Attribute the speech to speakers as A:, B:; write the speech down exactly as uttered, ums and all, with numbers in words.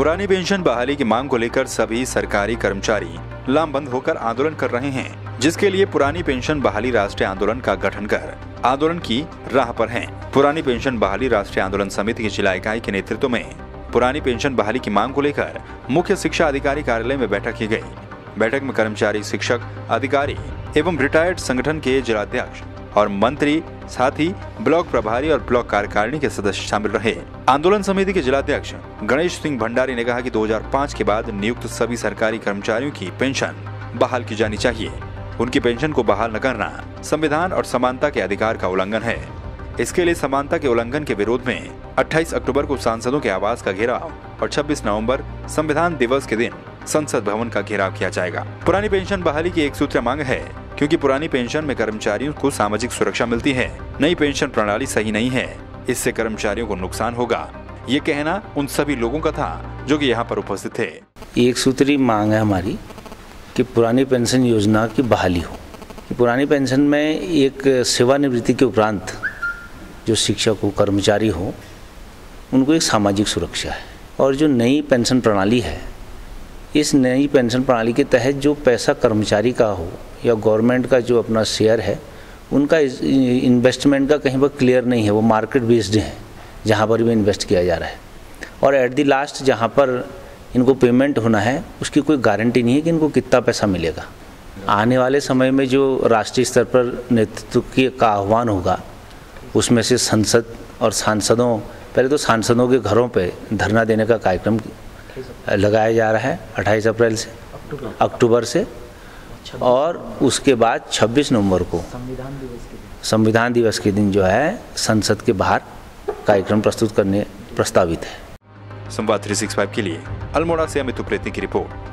A: पुरानी पेंशन बहाली की मांग को लेकर सभी सरकारी कर्मचारी लामबंद होकर आंदोलन कर रहे हैं, जिसके लिए पुरानी पेंशन बहाली राष्ट्रीय आंदोलन का गठन कर आंदोलन की राह पर हैं। पुरानी पेंशन बहाली राष्ट्रीय आंदोलन समिति की जिला इकाई के नेतृत्व में पुरानी पेंशन बहाली की मांग को लेकर मुख्य शिक्षा अधिकारी कार्यालय में बैठक की गई। बैठक में कर्मचारी, शिक्षक, अधिकारी एवं रिटायर्ड संगठन के जिलाध्यक्ष और मंत्री, साथ ही ब्लॉक प्रभारी और ब्लॉक कार्यकारिणी के सदस्य शामिल रहे। आंदोलन समिति के जिलाध्यक्ष गणेश सिंह भंडारी ने कहा कि दो हज़ार पाँच के बाद नियुक्त सभी सरकारी कर्मचारियों की पेंशन बहाल की जानी चाहिए। उनकी पेंशन को बहाल न करना संविधान और समानता के अधिकार का उल्लंघन है। इसके लिए समानता के उल्लंघन के विरोध में अट्ठाईस अक्टूबर को सांसदों के आवास का घेराव और छब्बीस नवंबर संविधान दिवस के दिन संसद भवन का घेराव किया जाएगा। पुरानी पेंशन बहाली की एक सूत्र मांग है, क्योंकि पुरानी पेंशन में कर्मचारियों को सामाजिक सुरक्षा मिलती है। नई पेंशन प्रणाली सही नहीं है, इससे कर्मचारियों को नुकसान होगा। ये कहना उन सभी लोगों का था जो कि यहाँ पर उपस्थित थे।
B: एक सूत्री मांग है हमारी कि पुरानी पेंशन योजना की बहाली हो। कि पुरानी पेंशन में एक सेवानिवृत्ति के उपरांत जो शिक्षक हो, कर्मचारी हो, उनको एक सामाजिक सुरक्षा है। और जो नई पेंशन प्रणाली है, इस नई पेंशन प्रणाली के तहत जो पैसा कर्मचारी का हो या गवर्नमेंट का जो अपना शेयर है, उनका इन्वेस्टमेंट का कहीं पर क्लियर नहीं है। वो मार्केट बेस्ड है, जहाँ पर भी इन्वेस्ट किया जा रहा है। और एट दी लास्ट जहाँ पर इनको पेमेंट होना है, उसकी कोई गारंटी नहीं है कि इनको कितना पैसा मिलेगा। आने वाले समय में जो राष्ट्रीय स्तर पर नेतृत्व का आह्वान होगा, उसमें से संसद और सांसदों, पहले तो सांसदों के घरों पे धरना देने का कार्यक्रम लगाया जा रहा है अट्ठाईस अप्रैल से अक्टूबर से, और उसके बाद छब्बीस नवंबर को संविधान दिवस के दिन जो है संसद के बाहर कार्यक्रम प्रस्तुत करने प्रस्तावित है।
A: संवाद तीन सौ पैंसठ के लिए अल्मोड़ा से अमित उप्रेती की रिपोर्ट।